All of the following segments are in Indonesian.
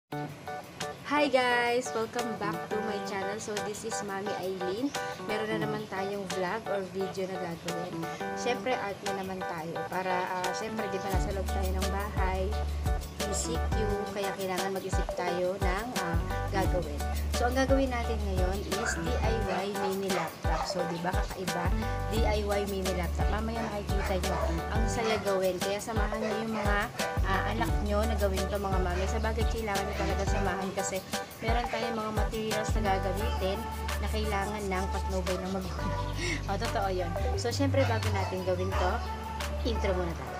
Hi guys! Welcome back to my channel. So this is Mami Aileen. Meron na naman tayong vlog or video na gagawin. Siyempre art na naman tayo para siyempre di ba nasa loob tayo ng bahay, ECQ, kaya kailangan mag-isip tayo ng gagawin. So ang gagawin natin ngayon is DIY mini laptop. So di ba kakaiba? DIY mini laptop. Mamaya makikita nyo ang saya gawin. Kaya samahan nyo yung mga anak nyo na gawin to mga mami. Sa bagay kailangan nyo talaga samahan kasi meron tayong mga materials na gagamitin na kailangan ng patnubay ng magulang. Totoo yun. So syempre bago natin gawin to, intro muna tayo.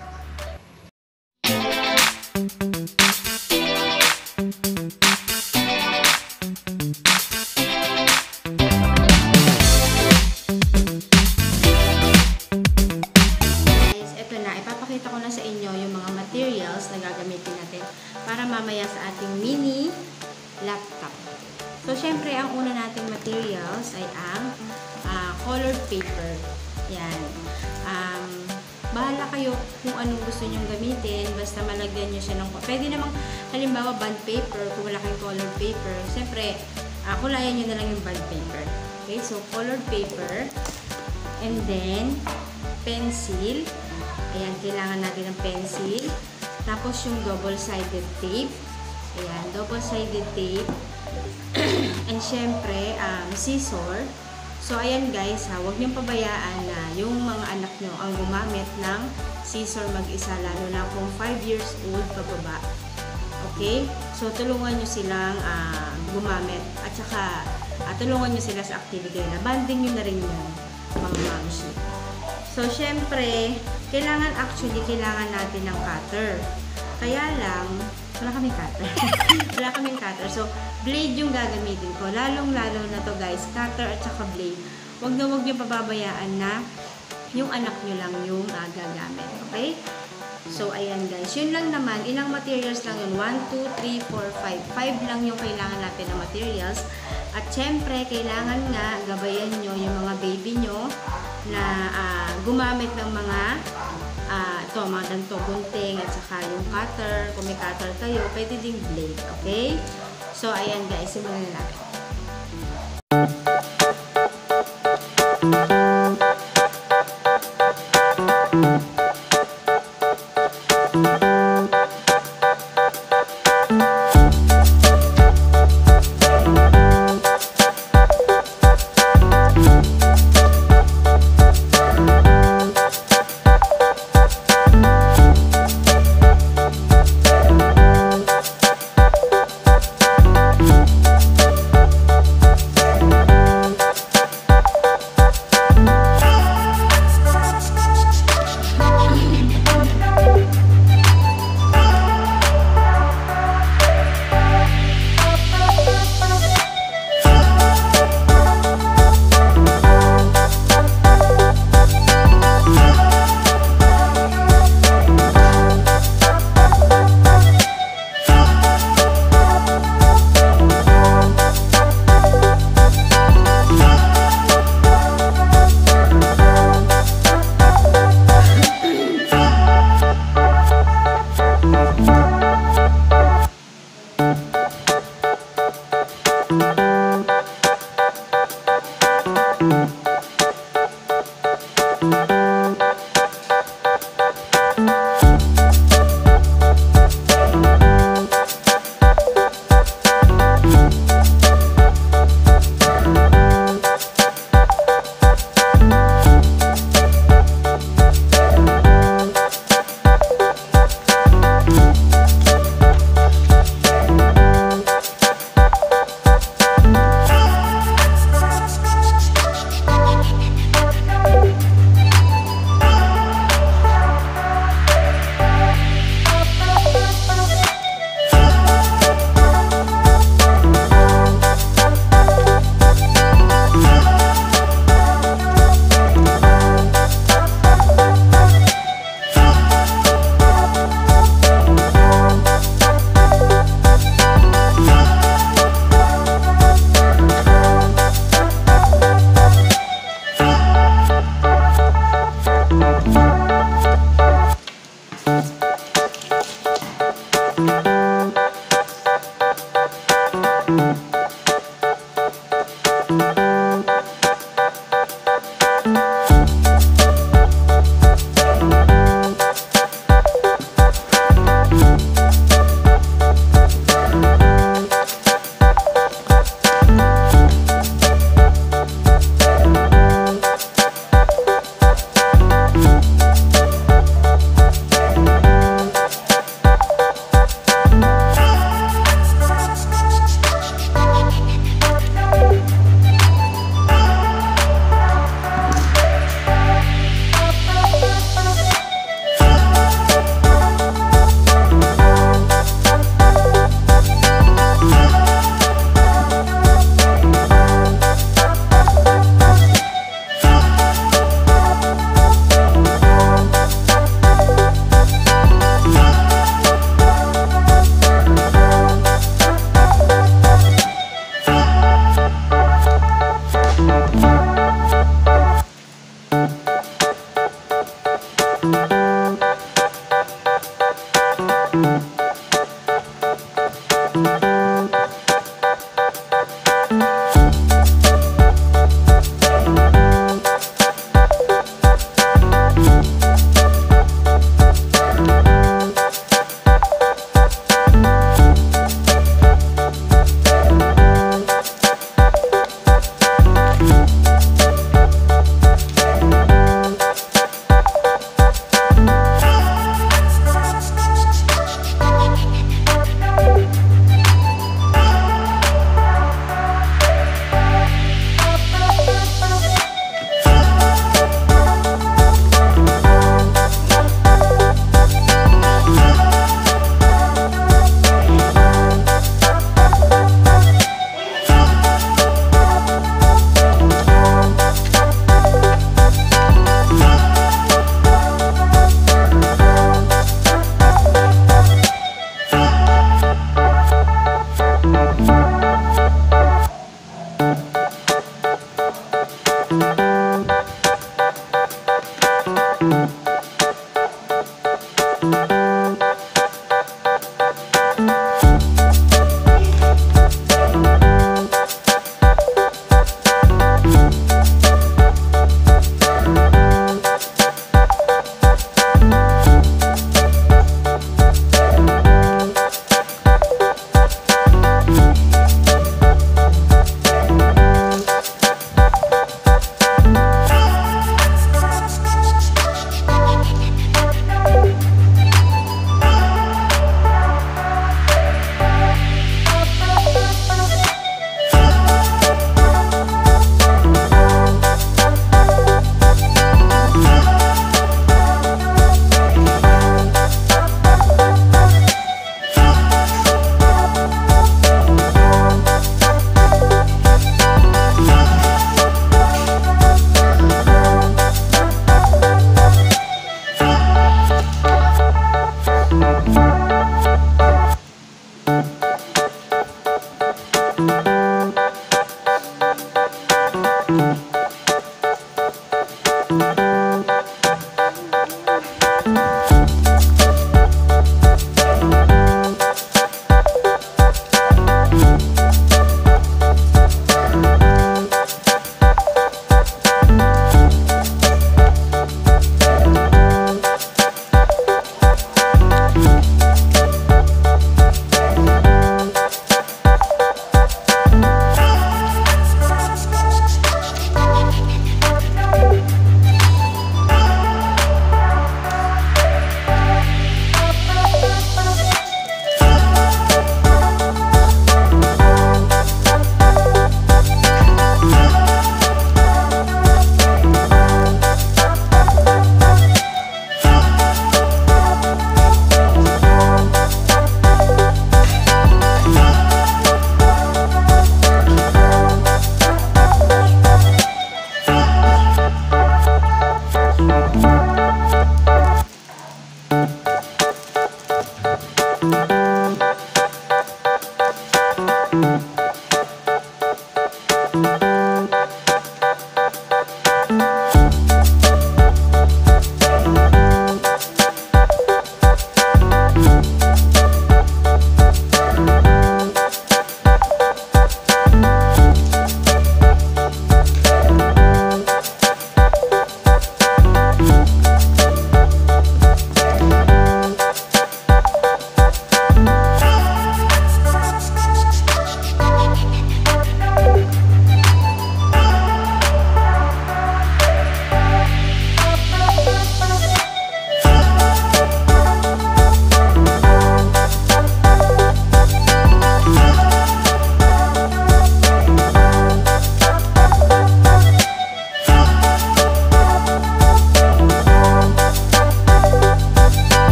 Ipapakita ko na sa inyo yung mga materials na gagamitin natin para mamaya sa ating mini laptop. So, syempre, ang una nating materials ay ang colored paper. Yan. Bahala kayo kung anong gusto nyong gamitin. Basta malagyan nyo siya ng... Pwede namang, halimbawa, bond paper. Kung wala kayong colored paper. Syempre, kulayan nyo na lang yung bond paper. Okay? So, colored paper. And then, pencil. Ayan, kailangan natin ng pencil. Tapos yung double-sided tape. Ayan, double-sided tape. And syempre, scissor. So, ayan guys, huwag niyong pabayaan na yung mga anak nyo ang gumamit ng scissor mag-isa, lalo na kung 5 years old pababa. Okay? So, tulungan nyo silang gumamit. At saka, tulungan nyo sila sa activity na. Banding nyo na rin yun, mga moms. So, syempre, kailangan natin ng cutter. Kaya lang, wala kaming cutter. Wala kaming cutter. So, blade yung gagamitin ko. Lalong-lalo na to guys, cutter at saka blade. Huwag niyo pababayaan na yung anak nyo lang yung gagamit. Okay? So, ayan guys. Yun lang naman. Ilang materials lang yun? 1, 2, 3, 4, 5. 5 lang yung kailangan natin na materials. At syempre, kailangan nga gabayan nyo yung mga baby nyo na gumamit ng mga mga ganito, gunting at saka yung cutter. Kung may cutter kayo, pwede ding blade. Okay? So, ayan guys, simulan na natin.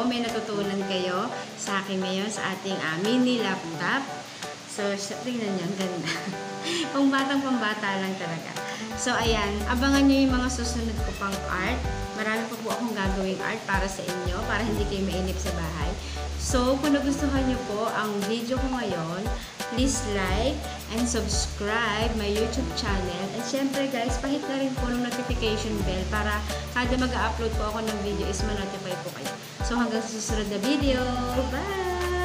may natutunan kayo sa akin ngayon sa ating mini laptop. So, tingnan niyo, ang ganda. Pambata lang talaga. So, ayan, abangan nyo yung mga susunod ko pang art. Marami pa po akong gagawing art para sa inyo, para hindi kayo mainip sa bahay. So, kung nagustuhan nyo po ang video ko ngayon, please like and subscribe my YouTube channel. And syempre guys, pahit na rin po ng notification bell para kada mag-upload po ako ng video is ma-notify po kayo. So, hanggang sa susunod na video. Bye!